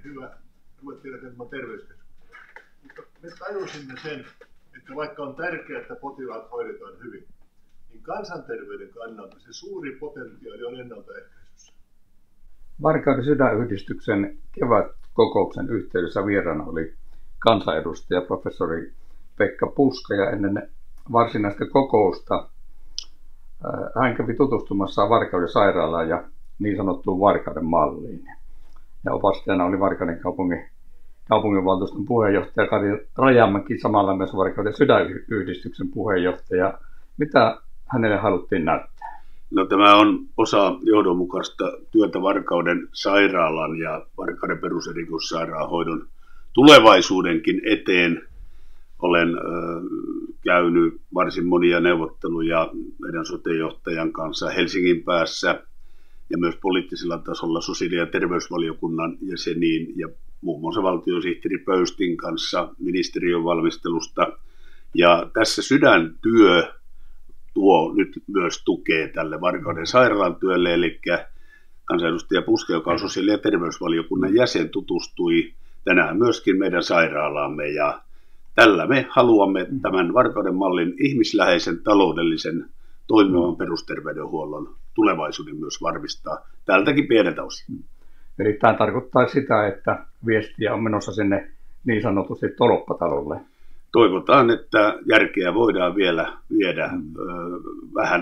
hyvä luettiin terveyskeskus. Mutta me tajusimme sen, että vaikka on tärkeää, että potilaat hoidetaan hyvin, niin kansanterveyden kannalta se suuri potentiaali on ennaltaehkäisyssä. Varkauden sydänyhdistyksen kevätkokouksen yhteydessä vieraana oli kansanedustaja professori Pekka Puska, ja ennen varsinaista kokousta hän kävi tutustumassa Varkauden sairaalaan ja niin sanottuun Varkauden malliin. Ja opastajana oli Varkauden kaupunginvaltuuston puheenjohtaja Kari Rajamäki, samalla myös Varkauden sydänyhdistyksen puheenjohtaja. Mitä hänelle haluttiin näyttää? No, tämä on osa johdonmukaista työtä Varkauden sairaalan ja Varkauden peruserikoissairaanhoidon tulevaisuudenkin eteen. Olen käynyt varsin monia neuvotteluja meidän sote-johtajan kanssa Helsingin päässä ja myös poliittisella tasolla sosiaali- ja terveysvaliokunnan jäseniin ja muun muassa valtiosihteeri Pöystin kanssa ministeriön valmistelusta. Ja tässä sydäntyö tuo nyt myös tukea tälle Varkauden sairaalan työlle, eli kansanedustaja Puska, joka on sosiaali- ja terveysvaliokunnan jäsen, tutustui tänään myöskin meidän sairaalaamme, ja tällä me haluamme tämän Varkauden mallin ihmisläheisen, taloudellisen, toimivan perusterveydenhuollon tulevaisuuden myös varmistaa tältäkin pieneltä osin. Eli tämä tarkoittaa sitä, että viestiä on menossa sinne niin sanotusti tolppatalolle. Toivotaan, että järkeä voidaan vielä viedä vähän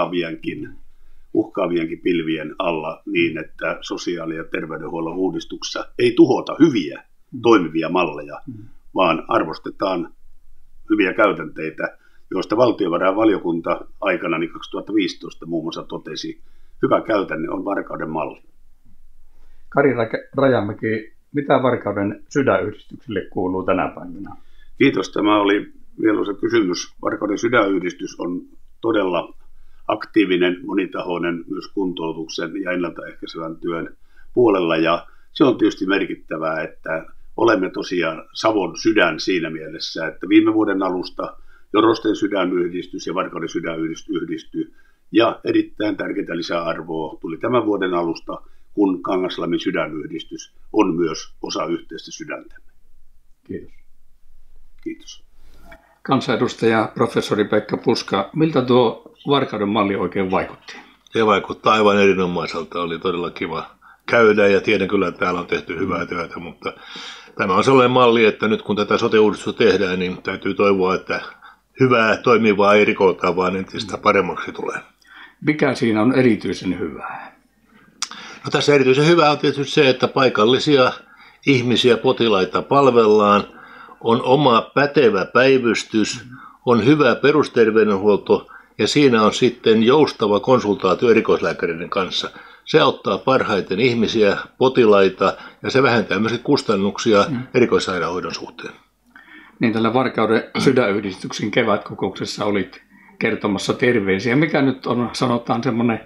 uhkaavienkin pilvien alla niin, että sosiaali- ja terveydenhuollon uudistuksessa ei tuhota hyviä toimivia malleja, vaan arvostetaan hyviä käytänteitä, joista valtiovarainvaliokunta aikanani 2015 muun muassa totesi, hyvä käytänne on Varkauden malli. Kari Rajamäki, mitä Varkauden sydänyhdistykselle kuuluu tänä päivänä? Kiitos, tämä oli mieluisa kysymys. Varkauden sydänyhdistys on todella aktiivinen, monitahoinen myös kuntoutuksen ja ennaltaehkäisevän työn puolella, ja se on tietysti merkittävää, että olemme tosiaan Savon sydän siinä mielessä, että viime vuoden alusta Jorosten sydänyhdistys ja Varkauden sydänyhdistys yhdistyi, ja erittäin tärkeää lisäarvoa tuli tämän vuoden alusta, kun Kangaslammin sydänyhdistys on myös osa yhteistä sydäntämme. Kiitos. Kiitos. Kansanedustaja professori Pekka Puska, miltä tuo Varkauden malli oikein vaikutti? Se vaikuttaa aivan erinomaiselta. Oli todella kiva käydä ja tiedän kyllä, että täällä on tehty hyvää työtä, mutta tämä on sellainen malli, että nyt kun tätä sote-uudistusta tehdään, niin täytyy toivoa, että hyvää toimivaa ei rikota, vaan entistä paremmaksi tulee. Mikä siinä on erityisen hyvää? No, tässä erityisen hyvää on tietysti se, että paikallisia ihmisiä, potilaita palvellaan, on oma pätevä päivystys, on hyvä perusterveydenhuolto ja siinä on sitten joustava konsultaatio erikoislääkäreiden kanssa. Se auttaa parhaiten ihmisiä, potilaita ja se vähentää myös kustannuksia erikoissairaanhoidon suhteen. Niin, tällä Varkauden sydänyhdistyksen kevätkokouksessa olit kertomassa terveisiä. Mikä nyt on, sanotaan, semmoinen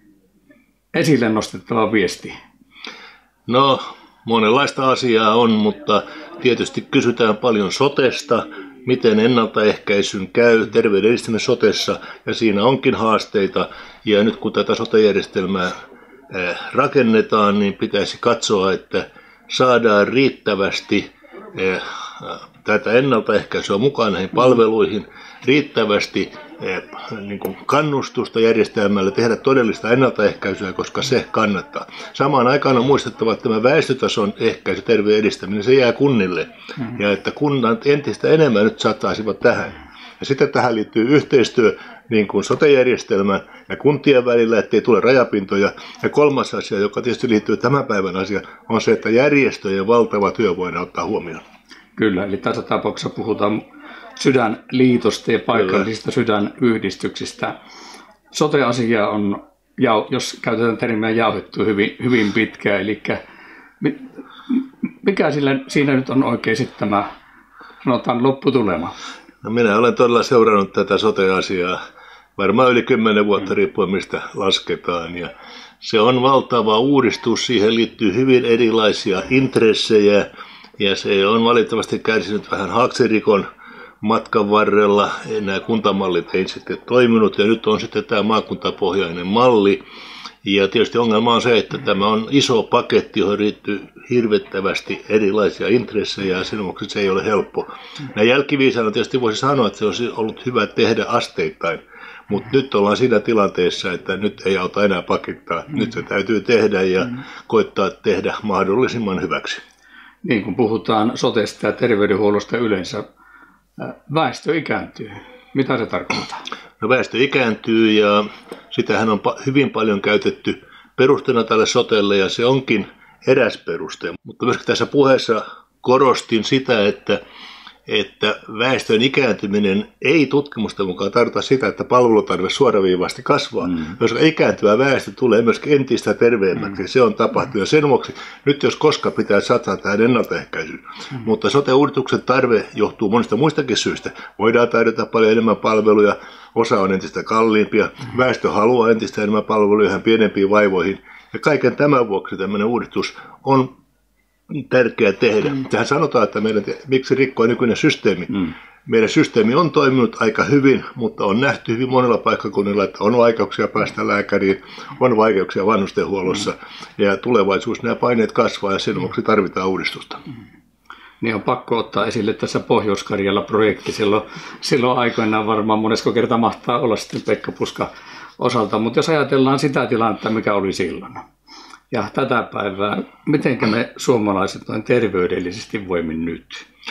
esille nostettava viesti? No, monenlaista asiaa on, mutta tietysti kysytään paljon sotesta, miten ennaltaehkäisyn käy terveyden edistämisen sotessa, ja siinä onkin haasteita. Ja nyt kun tätä sote-järjestelmää rakennetaan, niin pitäisi katsoa, että saadaan riittävästi tätä ennaltaehkäisyä mukaan näihin palveluihin, riittävästi niin kuin kannustusta järjestelmälle tehdä todellista ennaltaehkäisyä, koska se kannattaa. Samaan aikaan on muistettava, että tämä väestötason ehkäisy, terveyden edistäminen, se jää kunnille, ja että kunnat entistä enemmän nyt saattaisivat tähän. Ja sitten tähän liittyy yhteistyö niin kuin sote-järjestelmän ja kuntien välillä, ettei tule rajapintoja. Ja kolmas asia, joka tietysti liittyy tämän päivän asiaan, on se, että järjestöjen valtava työ voidaan ottaa huomioon. Kyllä, eli tässä tapauksessa puhutaan sydänliitosta ja paikallisista sydänyhdistyksistä. Sote-asia on, jos käytetään termiä, jauhettu hyvin pitkään. Eli mikä siinä nyt on oikein sitten tämä, sanotaan, lopputulema? No, minä olen todella seurannut tätä sote-asiaa varmaan yli 10 vuotta riippuen mistä lasketaan. Ja se on valtava uudistus, siihen liittyy hyvin erilaisia intressejä ja se on valitettavasti kärsinyt vähän haaksirikon matkan varrella. Nämä kuntamallit ei sitten toiminut ja nyt on sitten tämä maakuntapohjainen malli. Ja tietysti ongelma on se, että tämä on iso paketti, johon liittyy hirvittävästi erilaisia intressejä ja sen vuoksi se ei ole helppo. Näin jälkiviisaana tietysti voisi sanoa, että se olisi ollut hyvä tehdä asteittain, mutta nyt ollaan siinä tilanteessa, että nyt ei auta enää pakittaa. Nyt se täytyy tehdä ja koittaa tehdä mahdollisimman hyväksi. Niin kuin puhutaan sotesta ja terveydenhuollosta yleensä, väestö ikääntyy. Mitä se tarkoittaa? No väestö ikääntyy ja sitähän on hyvin paljon käytetty perusteena tälle sotelle ja se onkin eräs peruste. Mutta myös tässä puheessa korostin sitä, että väestön ikääntyminen ei tutkimusten mukaan tarkoita sitä, että palvelutarve suoraviivasti kasvaa. Koska ikääntyvä väestö tulee myöskin entistä terveemmäksi. Se on tapahtunut ja sen vuoksi nyt jos koska pitää satsata tähän ennaltaehkäisyyn. Mutta sote-uudistuksen tarve johtuu monista muistakin syistä. Voidaan tarjota paljon enemmän palveluja, osa on entistä kalliimpia, väestö haluaa entistä enemmän palveluja pienempiin vaivoihin. Ja kaiken tämän vuoksi tämmöinen uudistus on tärkeää tehdä. Tähän sanotaan, että miksi rikkoa nykyinen systeemi. Meidän systeemi on toiminut aika hyvin, mutta on nähty hyvin monella paikkakunnilla, että on vaikeuksia päästä lääkäriin, on vaikeuksia vanhustenhuollossa ja tulevaisuus nämä paineet kasvaa ja sen vuoksi tarvitaan uudistusta. Niin on pakko ottaa esille tässä Pohjois-Karjala-projekti. Silloin aikoinaan varmaan monesko kerta mahtaa olla sitten Pekka Puska osalta, mutta jos ajatellaan sitä tilannetta, mikä oli silloin. Ja tätä päivää, miten me suomalaiset noin terveydellisesti voimme nyt?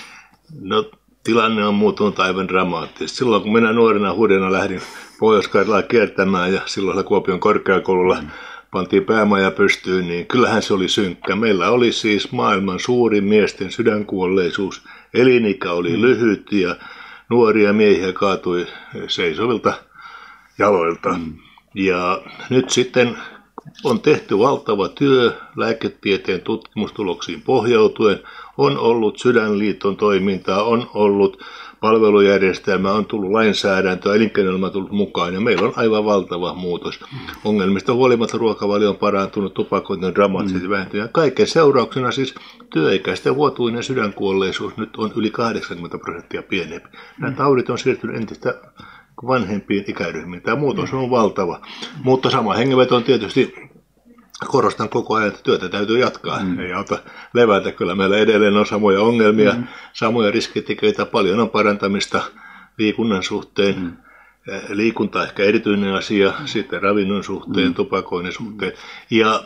No tilanne on muuttunut aivan dramaattisesti. Silloin kun minä nuorena hudena lähdin Pohjois-Karjalaa kiertämään ja silloin Kuopion korkeakoululla pantiin päämaja pystyyn, niin kyllähän se oli synkkä. Meillä oli siis maailman suurin miesten sydänkuolleisuus. Elinikä oli lyhyt ja nuoria miehiä kaatui seisovilta jaloilta. Ja nyt sitten on tehty valtava työ lääketieteen tutkimustuloksiin pohjautuen. On ollut Sydänliiton toimintaa, on ollut palvelujärjestelmä, on tullut lainsäädäntöä, elinkeinoelämä on tullut mukaan ja meillä on aivan valtava muutos. Ongelmista huolimatta ruokavalio on parantunut, tupakointi on dramaattisesti vähentynyt ja kaiken seurauksena siis työikäisten vuotuinen sydänkuolleisuus nyt on yli 80% pienempi. Nämä taudit on siirtynyt entistä vanhempiin ikäryhmiin. Tämä muutos on valtava, mutta sama hengenveto on tietysti, korostan koko ajan, että työtä täytyy jatkaa. Ei auta levätä, kyllä meillä edelleen on samoja ongelmia, samoja riskitekijöitä, paljon on parantamista liikunnan suhteen. Liikunta ehkä erityinen asia, sitten ravinnon suhteen, tupakoinnin suhteen. Ja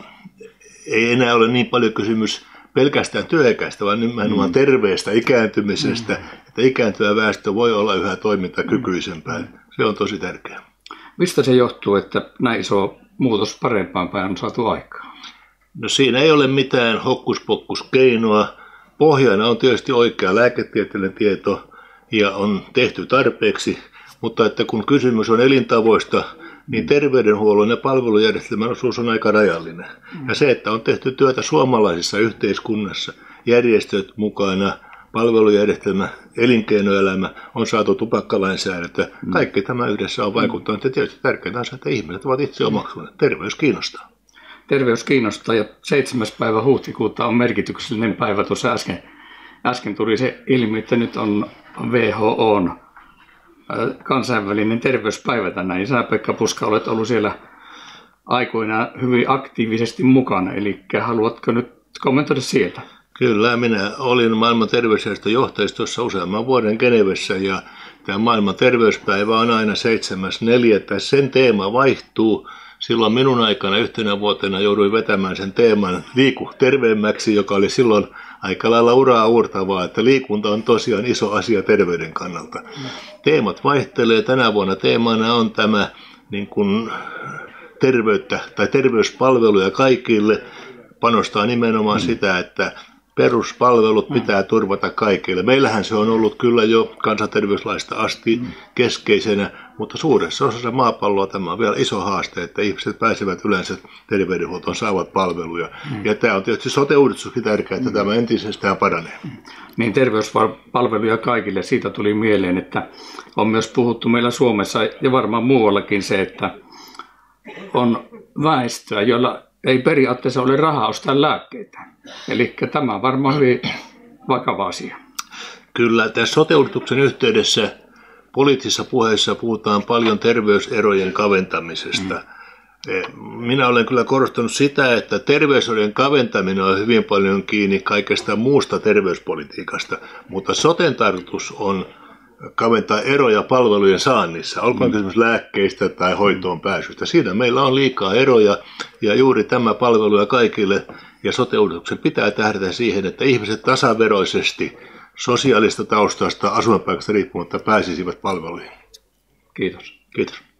ei enää ole niin paljon kysymys pelkästään työikäistä, vaan nimenomaan terveestä ikääntymisestä, että ikääntyvä väestö voi olla yhä toimintakykyisempää. Se on tosi tärkeää. Mistä se johtuu, että näin iso muutos parempaan päin on saatu aikaan? No siinä ei ole mitään hokkuspokkuskeinoa. Pohjana on tietysti oikea lääketieteellinen tieto ja on tehty tarpeeksi, mutta että kun kysymys on elintavoista, niin terveydenhuollon ja palvelujärjestelmän osuus on aika rajallinen. Ja se, että on tehty työtä suomalaisessa yhteiskunnassa, järjestöt mukana, palvelujärjestelmä, elinkeinoelämä, on saatu tupakkalainsäädäntö. Kaikki tämä yhdessä on vaikuttanut ja tietysti tärkeintä on se, että ihmiset ovat itse omaksuneet. Terveys kiinnostaa. Terveys kiinnostaa ja 7. päivä huhtikuuta on merkityksellinen päivä. Tuossa äsken tuli se ilmi, että nyt on WHO:n kansainvälinen terveyspäivä tänään. Sä, Pekka Puska, olet ollut siellä aikoinaan hyvin aktiivisesti mukana. Eli haluatko nyt kommentoida sieltä? Kyllä, minä olin maailman terveysjärjestön johtajistossa useamman vuoden Genevessä ja tämä maailman terveyspäivä on aina 7.4. Sen teema vaihtuu. Silloin minun aikana yhtenä vuotena jouduin vetämään sen teeman liiku terveemmäksi, joka oli silloin aika lailla uraa uurtavaa, että liikunta on tosiaan iso asia terveyden kannalta. Teemat vaihtelee. Tänä vuonna teemana on tämä niin kuin terveyttä tai terveyspalveluja kaikille. Panostaa nimenomaan sitä, että peruspalvelut pitää turvata kaikille. Meillähän se on ollut kyllä jo kansanterveyslaista asti keskeisenä, mutta suuressa osassa maapalloa tämä on vielä iso haaste, että ihmiset pääsevät yleensä terveydenhuoltoon, saavat palveluja. Ja tämä on tietysti sote-uudistuskin tärkeää, että tämä entisestään paranee. Niin terveyspalveluja kaikille. Siitä tuli mieleen, että on myös puhuttu meillä Suomessa ja varmaan muuallakin se, että on väestöä, jolla ei periaatteessa ole rahaa ostaa lääkkeitä. Eli tämä on varmaan hyvin vakava asia. Kyllä, tässä sote-uudistuksen yhteydessä poliittisissa puheissa puhutaan paljon terveyserojen kaventamisesta. Minä olen kyllä korostanut sitä, että terveyserojen kaventaminen on hyvin paljon kiinni kaikesta muusta terveyspolitiikasta, mutta soten tarkoitus on kaventaa eroja palvelujen saannissa, olkoon kysymys lääkkeistä tai hoitoon pääsystä. Siinä meillä on liikaa eroja ja juuri tämä palveluja kaikille ja sote-uudistuksen pitää tähdätä siihen, että ihmiset tasaveroisesti sosiaalista taustasta asuinpaikasta riippumatta pääsisivät palveluihin. Kiitos. Kiitos.